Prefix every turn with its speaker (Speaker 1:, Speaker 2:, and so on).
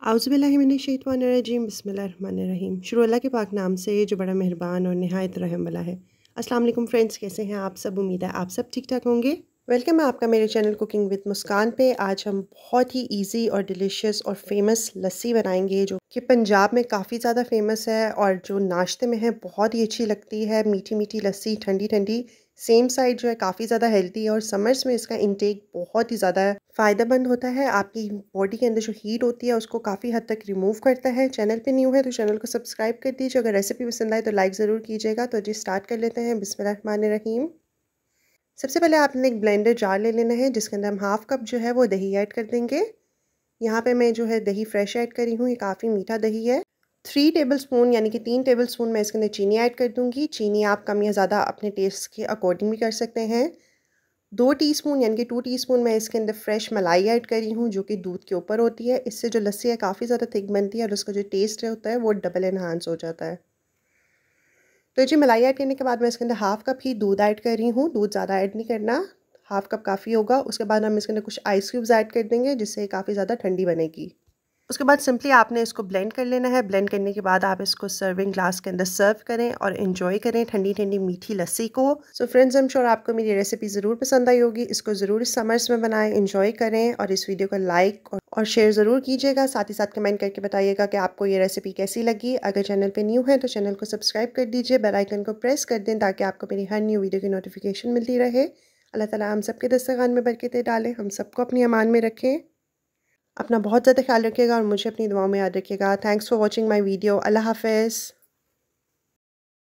Speaker 1: आउज़ुबिल्लाहिमिनश्शैतानिर्रजीम बिस्मिल्लाहिर्रहमानिर्रहीम। शुरू अल्लाह के पाक नाम से जो बड़ा मेहरबान और निहायत रहम वाला है। अस्सलाम वालेकुम फ्रेंड्स, कैसे हैं आप सब? उम्मीद है आप सब ठीक ठाक होंगे। वेलकम है आपका मेरे चैनल कुकिंग विद मुस्कान पे। आज हम बहुत ही इजी और डिलीशियस और फेमस लस्सी बनाएंगे जो कि पंजाब में काफ़ी ज़्यादा फेमस है और जो नाश्ते में है बहुत ही अच्छी लगती है। मीठी मीठी लस्सी, ठंडी ठंडी, सेम साइड जो है काफ़ी ज़्यादा हेल्दी है और समर्स में इसका इंटेक बहुत ही ज़्यादा फ़ायदेमंद होता है। आपकी बॉडी के अंदर जो हीट होती है उसको काफ़ी हद तक रिमूव करता है। चैनल पे न्यू है तो चैनल को सब्सक्राइब कर दीजिए। अगर रेसिपी पसंद आए तो लाइक ज़रूर कीजिएगा। तो जी स्टार्ट कर लेते हैं। बिस्मिल्लाहिर्रहमानिर्रहीम। सबसे पहले आपने एक ब्लेंडर जार ले लेना है जिसके अंदर हम हाफ़ कप जो है वो दही ऐड कर देंगे। यहाँ पे मैं जो है दही फ्रेश ऐड करी हूँ, ये काफ़ी मीठा दही है। 3 टेबलस्पून यानी कि 3 टेबलस्पून मैं इसके अंदर चीनी ऐड कर दूँगी। चीनी आप कम या ज़्यादा अपने टेस्ट के अकॉर्डिंग भी कर सकते हैं। 2 टीस्पून यानी कि 2 टीस्पून मैं इसके अंदर फ्रेश मलाई ऐड करी हूँ जो कि दूध के ऊपर होती है। इससे जो लस्सी है काफ़ी ज़्यादा थिक बनती है और उसका जो टेस्ट होता है वो डबल एनहांस हो जाता है। तो जी मलाई ऐड करने के बाद मैं इसके अंदर हाफ़ कप ही दूध ऐड कर रही हूँ। दूध ज़्यादा ऐड नहीं करना, हाफ़ कप काफ़ी होगा। उसके बाद हम इसके अंदर कुछ आइस क्यूब्स ऐड कर देंगे जिससे काफ़ी ज़्यादा ठंडी बनेगी। उसके बाद सिंपली आपने इसको ब्लेंड कर लेना है। ब्लेंड करने के बाद आप इसको सर्विंग ग्लास के अंदर सर्व करें और एंजॉय करें ठंडी ठंडी मीठी लस्सी को। So friends, I am sure आपको मेरी रेसिपी ज़रूर पसंद आई होगी। इसको ज़रूर इस समर्स में बनाएं, एंजॉय करें और इस वीडियो को लाइक और शेयर ज़रूर कीजिएगा। साथ ही साथ कमेंट करके बताइएगा कि आपको ये रेसिपी कैसी लगी। अगर चैनल पर न्यू है तो चैनल को सब्सक्राइब कर दीजिए, बेल आइकन को प्रेस कर दें ताकि आपको मेरी हर न्यू वीडियो की नोटिफिकेशन मिलती रहे। अल्लाह ताला हम सबके दस्तरखान में बरकतें डालें, हम सबको अपनी अमान में रखें। अपना बहुत ज़्यादा ख्याल रखिएगा और मुझे अपनी दुआओं में याद रखिएगा। Thanks for watching my video. Allah हाफ़िज़।